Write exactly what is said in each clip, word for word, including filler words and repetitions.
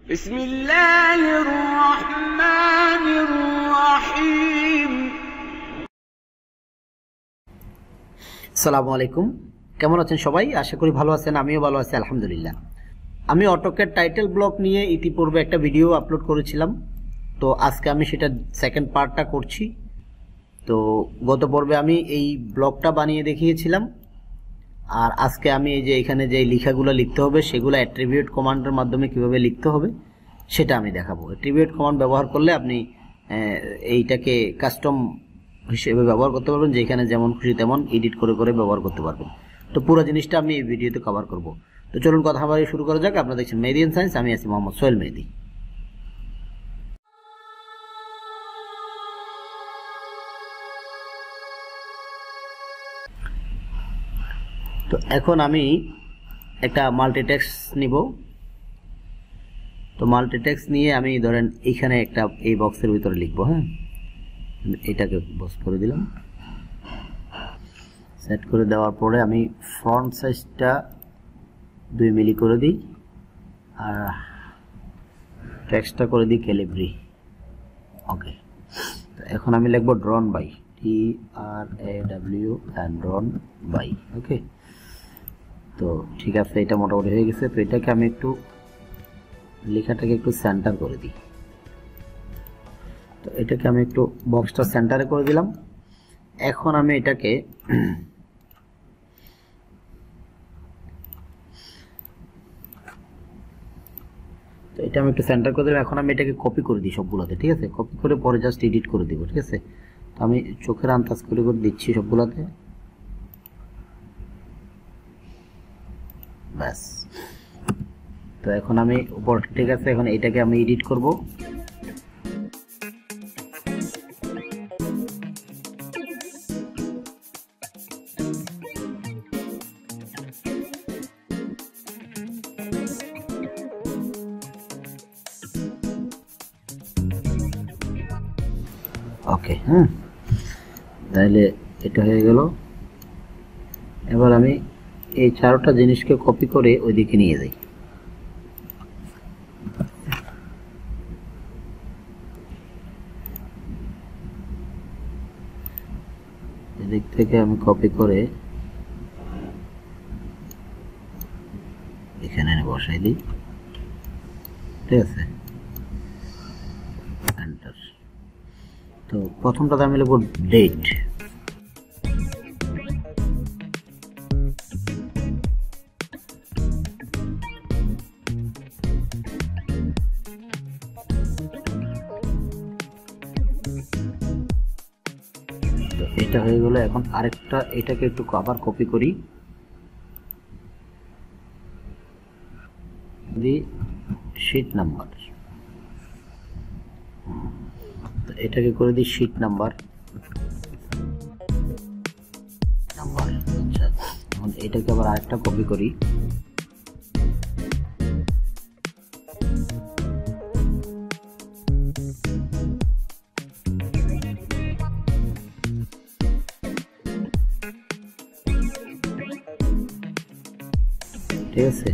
বিসমিল্লাহির রহমানির রহিম। আসসালামু আলাইকুম, কেমন আছেন সবাই? আশা করি ভালো আছেন, আমিও ভালো আছি আলহামদুলিল্লাহ। আমি অটোক্যাড টাইটেল ব্লক নিয়ে ইতিপূর্বে একটা ভিডিও আপলোড করেছিলাম, তো আজকে আমি সেটা সেকেন্ড পার্টটা করছি। তো গত পর্বে আমি এই ব্লকটা বানিয়ে দেখিয়েছিলাম, আর আজকে আমি এই যে এখানে যে লেখাগুলো লিখতে হবে সেগুলো অ্যাট্রিবিউট কমান্ডের মাধ্যমে কিভাবে লিখতে হবে সেটা আমি দেখাবো। অ্যাট্রিবিউট কমান্ড ব্যবহার করলে আপনি এইটাকে কাস্টম হিসেবে ব্যবহার করতে পারবেন, যেখানে যেমন খুশি তেমন এডিট করে করে ব্যবহার করতে পারবেন। তো পুরো জিনিসটা আমি এই ভিডিওতে কভার করব। তো চলুন কথা বাড়ি শুরু করা যাক। আপনারা দেখছেন মেহেদি এন্ড সায়েন্স, আমি আছি মোহাম্মদ সোহেল মেহেদি। তো এখন আমি একটা মাল্টিটেক্সট নিব। তো মাল্টিটেক্সট নিয়ে আমি ধরেন এখানে একটা এই বক্সের ভিতরে লিখবো। হ্যাঁ, এটাকে বক্স করে দিলাম। সেট করে দেওয়ার পরে আমি ফন্ট সাইজটা দুই মিলি করে দিই, আর টেক্সটটা করে দিই ক্যালিব্রি। ওকে, তো এখন আমি লিখবো drawn by, T R A W and drawn by. Okay, তো ঠিক আছে, এটা মোটামুটি হয়ে গেছে। তো এটাকে আমি একটু লেখাটাকে একটু সেন্টার করে দিই। তো এটাকে আমি একটু বক্সটা সেন্টারে করে দিলাম। এখন আমি এটাকে তো এটা আমি একটু সেন্টার করে দিলাম। এখন আমি এটাকে কপি করে দিই সবগুলোতে। ঠিক আছে, কপি করে পরে জাস্ট এডিট করে দিব। ঠিক আছে, তো আমি চোখের আন্দাজ করে করে দিচ্ছি সবগুলোতে। ব্যাস, তো এখন আমি উপর ঠিক আছে, এখন এটাকে আমি এডিট করব। ওকে, হ্যাঁ, তাহলে এটা হয়ে গেল। এবার আমি এই চারটা জিনিসকে কপি করে ওইদিকে নিয়ে যাই। এদিক থেকে আমি কপি করে এখানে বসাই দিই। ঠিক আছে, এন্টার। তো প্রথমটাতে আমি লিখব ডেট। এটা হয়ে গেল। এখন আরেকটা, এটাকে একটু আবার কপি করি, দি শীট নাম্বার। তো এটাকে করে দিই শীট নাম্বার নাম্বার আচ্ছা, এখন এটাকে আবার আরেকটা কপি করি। ঠিক আছে,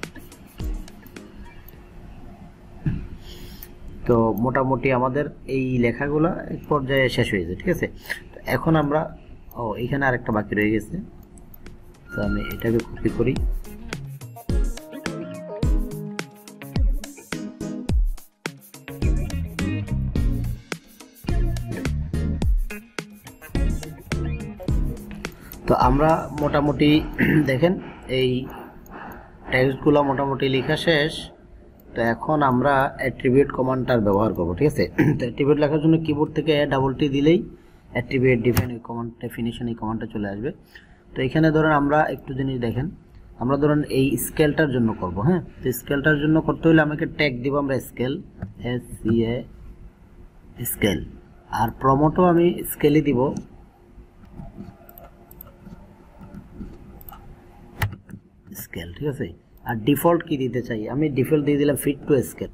তো মোটামুটি আমাদের এই লেখাগুলো এক পর্যায়ে শেষ হয়ে যায়। ঠিক আছে, তো এখন আমরা ও এখানে আরেকটা বাকি রয়ে গেছে, তো আমি এটাকে কপি করি। তো আমরা মোটামুটি দেখেন এই টেক্সটগুলো মোটামুটি লেখা শেষ। তো এখন আমরা অ্যাট্রিবিউট কমান্ডটার ব্যবহার করব। ঠিক আছে, তো অ্যাট্রিবিউট লেখার জন্য কিবোর্ড থেকে ডাবল টি দিলেই অ্যাট্রিবিউট ডিফাইন এই কমান্ড ডেফিনিশন এই কমান্ডটা চলে আসবে। তো এখানে ধরেন আমরা একটু জিনিস দেখেন, আমরা ধরেন এই স্কেলটার জন্য করব। হ্যাঁ, তো স্কেলটার জন্য করতে হলে আমাকে ট্যাগ দিব আমরা scale, S C A scale, আর প্রমোটও আমি স্কেলই দিব। স্কেল, ঠিক আছে, আর ডিফল্ট কি দিতে চাই, আমি ডিফল্ট দিয়ে দিলাম ফিট টু স্কেল।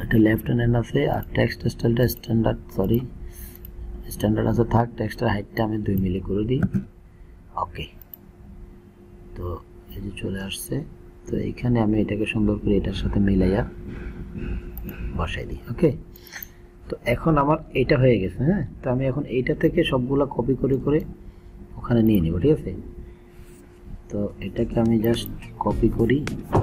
এটা লেফট হ্যান্ড আছে আর টেক্সট স্টাইলটা স্ট্যান্ডার্ড সরি স্ট্যান্ডার্ড আছে থাক টেক্সটের হাইটটা আমি দুই মিলি করে দিই ওকে তো এই যে চলে আসছে তো এখানে আমি এটাকে সুন্দর করে এটার সাথে মিলাইয়া বসাই দিই ওকে তো এখন আমার এটা হয়ে গেছে হ্যাঁ তো আমি এখন এইটা থেকে সবগুলা কপি করে করে ওখানে নিয়ে নিব ঠিক আছে তো এটাকে আমি জাস্ট কপি করি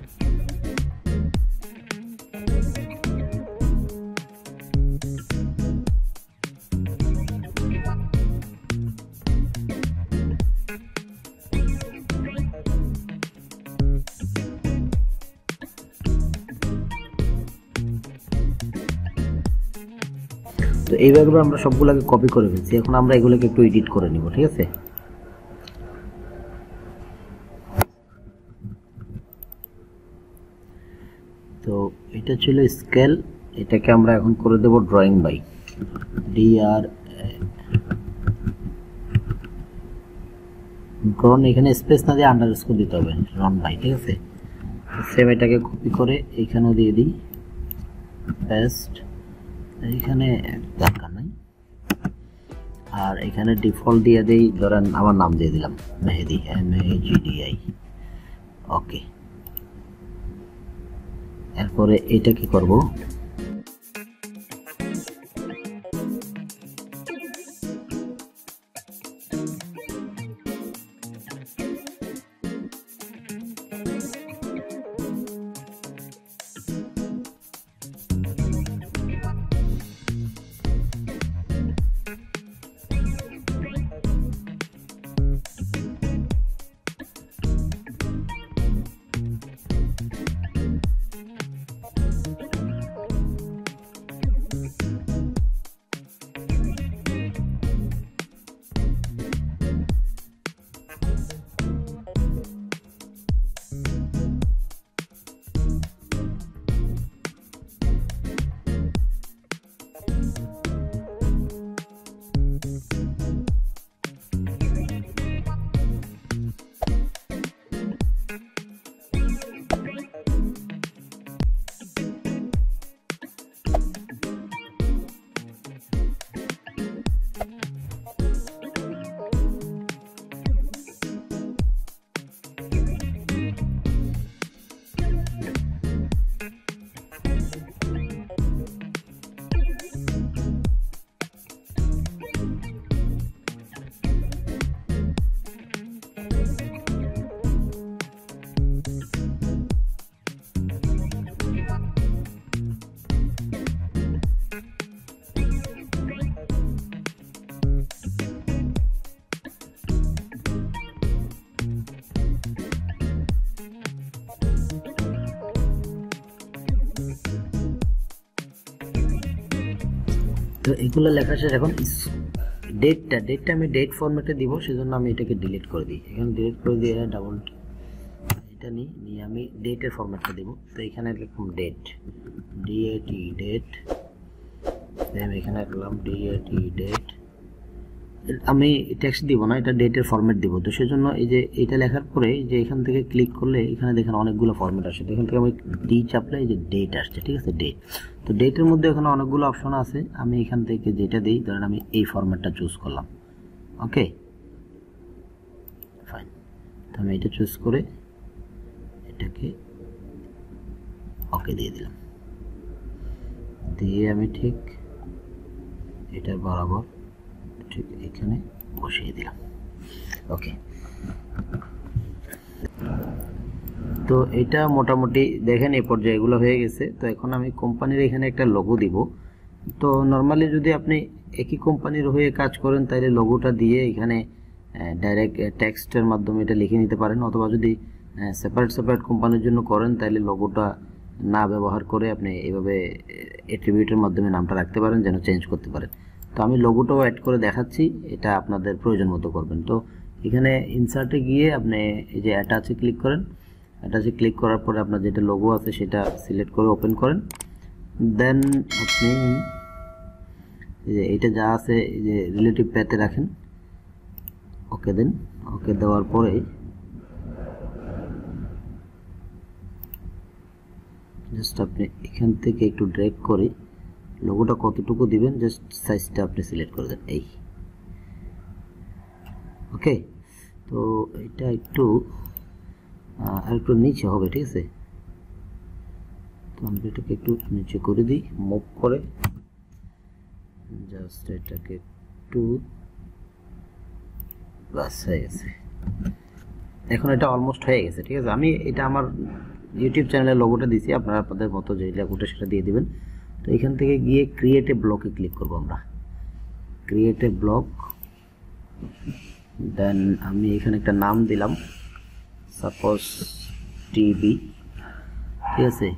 তো এইভাবে আমরা সবগুলোকে কপি করে ফেলছি এখন আমরা এগুলোকে একটু এডিট করে নিব ঠিক আছে তো এটা ছিল স্কেল এটাকে আমরা এখন করে দেব ড্রয়িং বাই ডি আর কারণ এখানে স্পেস না দিয়ে আন্ডারস্কোর দিতে হবে রন বাই ঠিক আছে সেম এটাকে কপি করে এখানেও দিয়ে দিই পেস্ট এখানে দরকার নাই আর এখানে ডিফল্ট দিয়ে দেই ধরেন আমার নাম দিয়ে দিলাম Mehedi M A G D I okay এরপরে এটা কি করব তো এগুলো লেখা শেষ এখন ডেটটা ডেটটা আমি ডেট ফরম্যাটে দিব সেজন্য আমি এটাকে ডিলিট করে দিই এখানে ডিলিট করে দিয়ে ডাবল এটা নিই নিয়ে আমি ডেটের ফরম্যাটটা দেব তো এখানে লিখলাম ডেট ডিএটি ডেট দেন এখানে লিখলাম ডিএটি ডেট আমি টেক্সট দিব না এটা ডেটের ফরম্যাট দিব তো সেজন্য এই যে এটা লেখার পরে যে এখান থেকে ক্লিক করলে এখানে দেখেন অনেকগুলো ফরম্যাট আসে এখান থেকে আমি ডি চাপলে এই যে ডেট আসছে ঠিক আছে ডেট তো ডেটের মধ্যে এখানে অনেকগুলো অপশন আছে আমি এখান থেকে যেটা দিই ধরেন আমি এই ফরম্যাটটা চুজ করলাম ওকে ফাইন তো আমি এটা চুজ করে এটাকে ওকে দিয়ে দিলাম দিয়ে আমি ঠিক এটার বরাবর ঠিক এখানে বসিয়ে দিলাম ওকে তো এটা মোটামুটি দেখেন এই পর্যায়ে এগুলো হয়ে গেছে তো এখন আমি কোম্পানির এখানে একটা লোগো দিব তো নরমালি যদি আপনি একই কোম্পানির হয়ে কাজ করেন তাহলে লোগোটা দিয়ে এখানে ডাইরেক্ট টেক্সটের মাধ্যমে এটা লিখে নিতে পারেন অথবা যদি সেপারেট সেপারেট কোম্পানির জন্য করেন তাহলে লোগোটা না ব্যবহার করে আপনি এইভাবে অ্যাট্রিবিউটের মাধ্যমে নামটা রাখতে পারেন যেন চেঞ্জ করতে পারেন তো আমি লোগোটাও অ্যাড করে দেখাচ্ছি এটা আপনাদের প্রয়োজন মতো করবেন তো এখানে ইনসার্টে গিয়ে আপনি এই যে অ্যাটাচে ক্লিক করেন অ্যাটাচে ক্লিক করার পরে আপনার যেটা লোগো আছে সেটা সিলেক্ট করে ওপেন করেন দেন আপনি এই যে এটা যা আছে এই যে রিলেটিভ প্যাথে রাখেন ওকে দেন ওকে দেওয়ার পরে জাস্ট আপনি এখান থেকে একটু ড্র্যাগ করে লোগোটা কতটুকু দিবেন জাস্ট সাইজটা আপনি সিলেক্ট করে দেন এই ওকে। তো এটা একটু আর একটু নিচে হবে, ঠিক আছে? তো আমি এটাকে একটু নিচে করে দিই, মুভ করে জাস্ট এটাকে একটু বাস হয়ে গেছে। এখন এটা অলমোস্ট হয়ে গেছে, ঠিক আছে? আমি এটা আমার ইউটিউব চ্যানেলের লোগোটা দিয়েছি, আপনারা আপনাদের মতো যে লোগোটা সেটা দিয়ে দিবেন। তো এখান থেকে গিয়ে ক্রিয়েট এ ব্লকে ক্লিক করব আমরা, ক্রিয়েট এ ব্লক। দেন আমি এখানে একটা নাম দিলাম, সাপোজ টিভি, ঠিক আছে?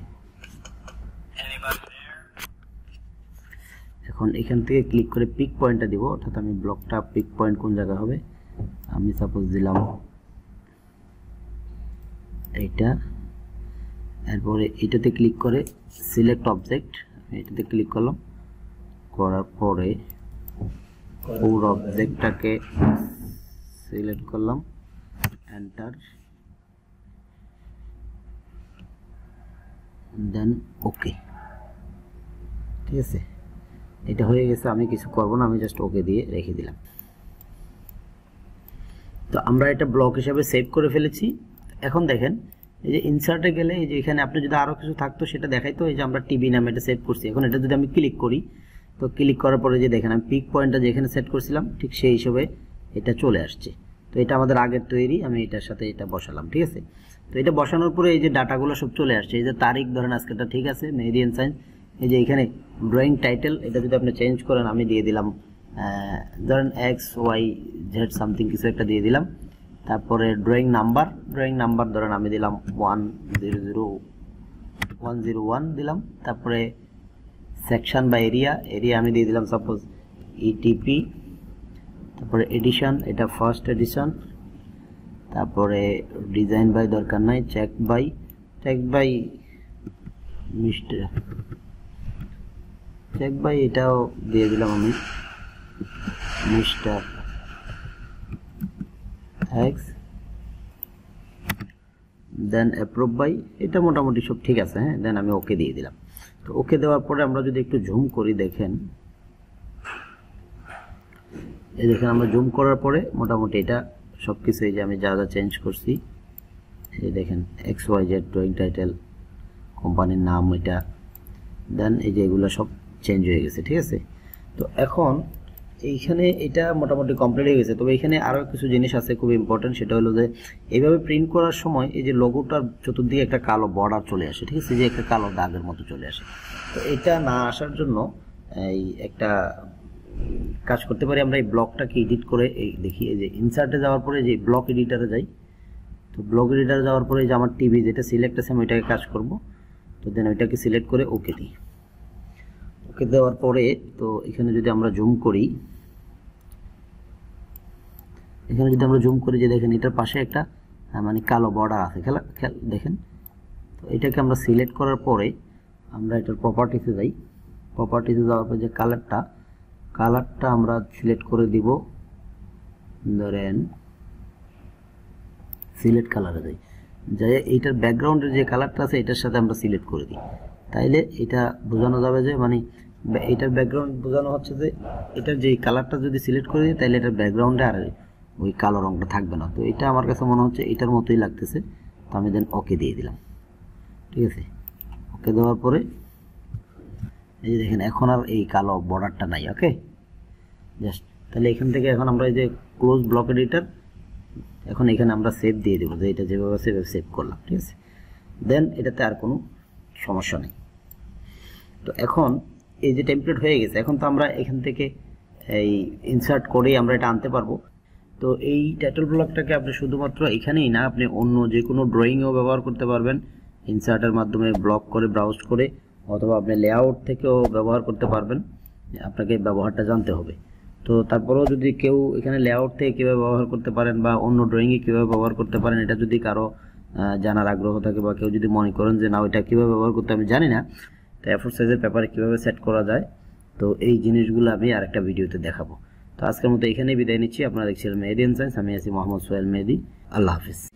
এখন এখান থেকে ক্লিক করে পিক পয়েন্টটা দিব, অর্থাৎ আমি ব্লকটা পিক পয়েন্ট কোন জায়গা হবে আমি সাপোজ দিলাম এইটা। এরপরে এটাতে ক্লিক করে সিলেক্ট অবজেক্ট, এটাতে ক্লিক করলাম, করার পরে পুরো অবজেক্টটাকে সিলেক্ট করলাম, এন্টার, দেন ওকে, ঠিক আছে? এটা হয়ে গেছে, আমি কিছু করব না, আমি জাস্ট ওকে দিয়ে রেখে দিলাম। তো আমরা এটা ব্লক হিসেবে সেভ করে ফেলেছি। এখন দেখেন এই যে ইনসার্টে গেলে এই যে এখানে আপনি যদি আরো কিছু থাকতো সেটা দেখাইতো। এই যে আমরা টিভি নামে এটা সেভ করছি, এখন এটা যদি আমি ক্লিক করি, তো ক্লিক করার পরে যে দেখেন আমি পিক পয়েন্টটা যেখানে সেট করছিলাম ঠিক সেই হিসেবে এটা চলে আসছে। তো এটা আমাদের আগের তৈরি, আমি এটার সাথে এটা বসালাম, ঠিক আছে? তো এটা বসানোর পরে এই যে ডাটাগুলো সব চলে আসছে। এই যে তারিখ ধরেন আজকেটা ঠিক আছে, মেহেদি এন্ড সায়েন্স। এই যে এখানে ড্রয়িং টাইটেল, এটা যদি আপনি চেঞ্জ করেন, আমি দিয়ে দিলাম ধরেন এক্স ওয়াই জেড সামথিং কিছু একটা দিয়ে দিলাম। তারপরে ড্রয়িং নাম্বার, ড্রয়িং নাম্বার ধরেন আমি দিলাম one zero zero one zero one দিলাম। তারপরে সেকশন বা এরিয়া, এরিয়া আমি দিয়ে দিলাম সাপোজ ইটিপি। তারপরে এডিশন, এটা ফার্স্ট এডিশন। তারপরে ডিজাইন বাই দরকার নাই, check by, check by mister check by এটাও দিয়ে দিলাম আমি mister X. Then approve by, এটা মোটামুটি সব ঠিক আছে, হ্যাঁ। দেন আমি ওকে দিয়ে দিলাম। তো ওকে দেওয়ার পরে আমরা যদি একটু জুম করি, দেখেন এই দেখেন আমরা জুম করার পরে মোটামুটি এটা সব কিছু, এই যে আমি যা যা চেঞ্জ করছি, এই দেখেন X Y Z drawing title, কোম্পানির নাম এটা, দেন এই যে এগুলো সব চেঞ্জ হয়ে গেছে, ঠিক আছে? তো এখন এইখানে এটা মোটামুটি কমপ্লিট হয়ে গেছে। তবে এখানে আরও কিছু জিনিস আছে খুব ইম্পর্টেন্ট, সেটা হলো যে এইভাবে প্রিন্ট করার সময় এই যে লোগোটার চতুর্দিকে একটা কালো বর্ডার চলে আসে, ঠিক আছে? যে একটা কালো দাগের মতো চলে আসে। তো এটা না আসার জন্য এই একটা কাজ করতে পারি আমরা, এই ব্লকটাকে এডিট করে এই দেখি, এই যে ইনসার্টে যাওয়ার পরে যে ব্লক এডিটারে যাই। তো ব্লক এডিটারে যাওয়ার পরে যে আমার টিভি যেটা সিলেক্ট আছে আমি ওইটাকে কাজ করব। তো দেন ওইটাকে সিলেক্ট করে ওকে দিই। ওকে দেওয়ার পরে তো এখানে যদি আমরা জুম করি, এখানে যদি আমরা জুম করি যে দেখেন এটার পাশে একটা মানে কালো বর্ডার আছে, খেলা খেল দেখেন। তো এটাকে আমরা সিলেক্ট করার পরে আমরা এটার প্রপার্টিসে যাই। প্রপার্টিসে যাওয়ার পরে যে কালারটা কালারটা আমরা সিলেক্ট করে দিব, ধরেন সিলেক্ট কালারে যাই, যাই এইটার ব্যাকগ্রাউন্ডের যে কালারটা আছে এটার সাথে আমরা সিলেক্ট করে দিই। তাইলে এটা বোঝানো যাবে যে মানে এটার ব্যাকগ্রাউন্ড বোঝানো হচ্ছে যে এটার যে কালারটা যদি সিলেক্ট করে দিই তাহলে এটার ব্যাকগ্রাউন্ডে আর ওই কালো রঙটা থাকবে না। তো এটা আমার কাছে মনে হচ্ছে এটার মতোই লাগতেছে। তো আমি দেন ওকে দিয়ে দিলাম, ঠিক আছে? ওকে দেওয়ার পরে এই যে দেখেন এখন আর এই কালো বর্ডারটা নাই, ওকে জাস্ট। তাহলে এখান থেকে এখন আমরা এই যে ক্লোজ ব্লক এডিটর, এখন এখানে আমরা সেভ দিয়ে দেবো, যে এটা যেভাবে সেভাবে সেভ করলাম, ঠিক আছে? দেন এটাতে আর কোনো সমস্যা নেই। তো এখন এই যে টেমপ্লেট হয়ে গেছে, এখন তো আমরা এখান থেকে এই ইনসার্ট করেই আমরা এটা আনতে পারবো। তো এই টাইটেল ব্লকটাকে আপনি শুধুমাত্র এখানেই না, আপনি অন্য যে কোনো ড্রয়িংয়েও ব্যবহার করতে পারবেন ইনসার্টের মাধ্যমে, ব্লক করে ব্রাউজ করে, অথবা আপনি লেআউট থেকেও ব্যবহার করতে পারবেন। আপনাকে ব্যবহারটা জানতে হবে। তো তারপরেও যদি কেউ এখানে লেআউট থেকে কীভাবে ব্যবহার করতে পারেন বা অন্য ড্রয়িংয়ে কীভাবে ব্যবহার করতে পারেন, এটা যদি কারো জানার আগ্রহ থাকে বা কেউ যদি মনে করেন যে না ওইটা কীভাবে ব্যবহার করতে আমি জানি না, তো এ ফোর সাইজের পেপারে কীভাবে সেট করা যায়, তো এই জিনিসগুলো আমি আরেকটা ভিডিওতে দেখাবো। তো আজকের মতো এখানেই বিদায় নিচ্ছি। আপনারা দেখছিলেন মেহেদি এন্ড সায়েন্স, আমি আছি মোহাম্মদ সোহেল মেহেদি। আল্লাহ হাফিজ।